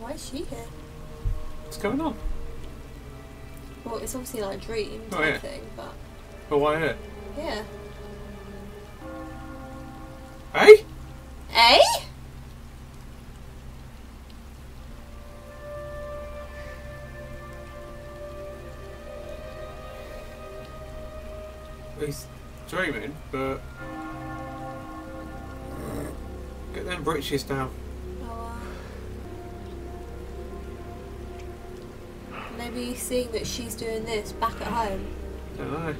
Why is she here? What's going on? Well, it's obviously like a dream Oh, type yeah. thing, but Oh, why here? yeah. Hey? Eh? He's dreaming, but get them britches down. Oh, maybe he's seeing that she's doing this back at home. Don't know.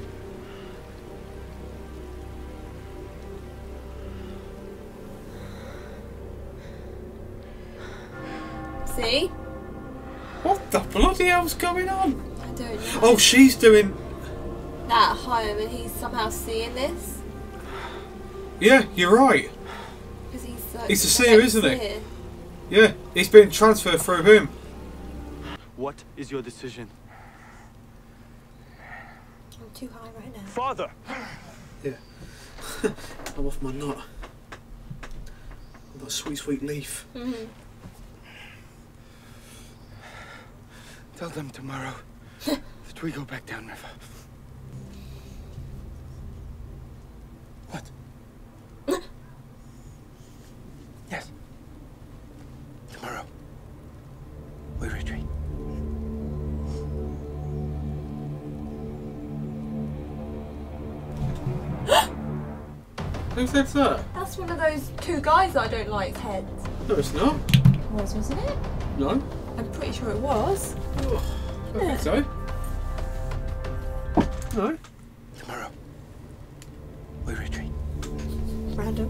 See? What the bloody hell's going on? I don't know. Oh, she's doing. That at home, and he's somehow seeing this Yeah, you're right. because he's like, He's a seer, isn't he? seer. Yeah, he's been transferred through him. What is your decision? I'm too high right now. Father! Yeah. I'm off my nut. I've got a sweet, sweet leaf. Mhm. Tell them tomorrow that we go back downriver. What? Yes. Tomorrow, we retreat. Who said that? That's one of those two guys that I don't like's heads. No, it's not. Wasn't it? No. I'm pretty sure it was. Oh, I don't think so. No. Tomorrow, we retreat. Random.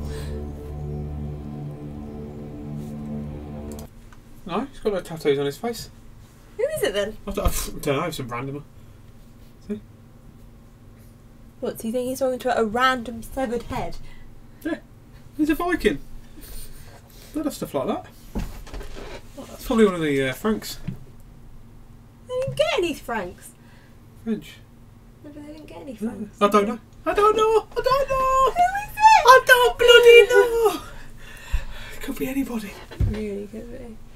No, he's got no tattoos on his face. Who is it then? I don't know, some randomer. See? What, do you think he's talking to a random severed head? Yeah, he's a Viking. They'd have stuff like that. That's probably one of the Franks. They didn't get any francs. French. Maybe they didn't get any francs. I don't know. I don't know. I don't know. Who is it? I don't bloody know. It could be anybody. Really could be.